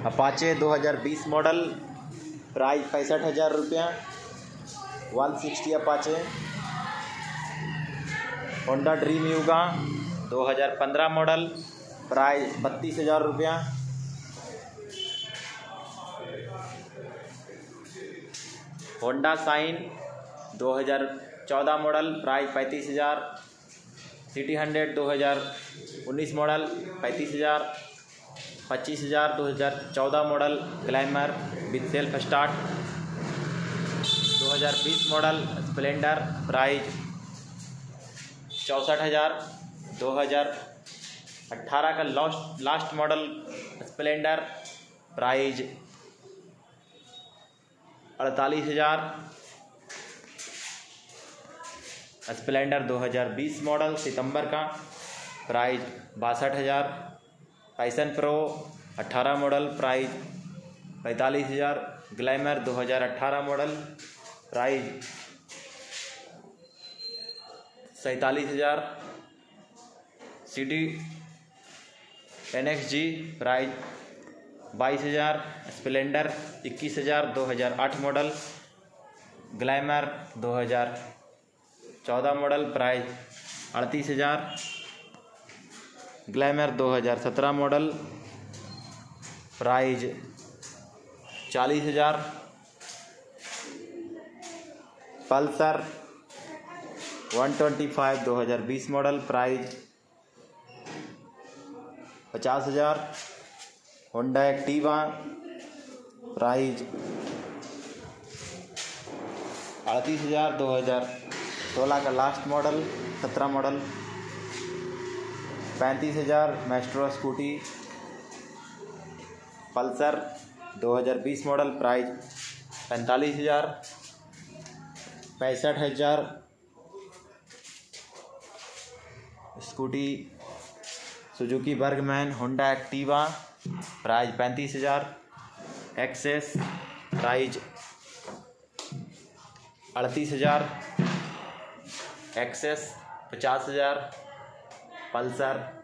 Apache 2020 model, price 65,000 रुपया। 160 Apache. Honda Dream Yuga 2015 model, price 32,000 रुपया। Honda Shine 2014 model, price 35,000। CT 100 2019 model 35,000। 25,000 2014 model Glamour with self start. 2020 model Splendor, price 64,000। 2018 का last model Splendor, price 48,000। Splendor 2020 model सितंबर का, price 62,000। Passion Pro 18 model, price 45,000। Glamour 2018 model, price 47,000। CT NXG, price 22,000। Splendor 21,000 2008 model. Glamour 2014 model, price 38,000। Glamour 2017 model, price 40,000। Pulsar 125 2020 model, price 50,000। Honda Activa, price 38,000। 2016 का last model 17 model. 35,000। Maestro scooty Pulsar 2020 model, price 45,000। 65,000। Scooty Suzuki Burgman Honda Activa, price 35,000। Access, price 38,000। Access 50,000। Pulsar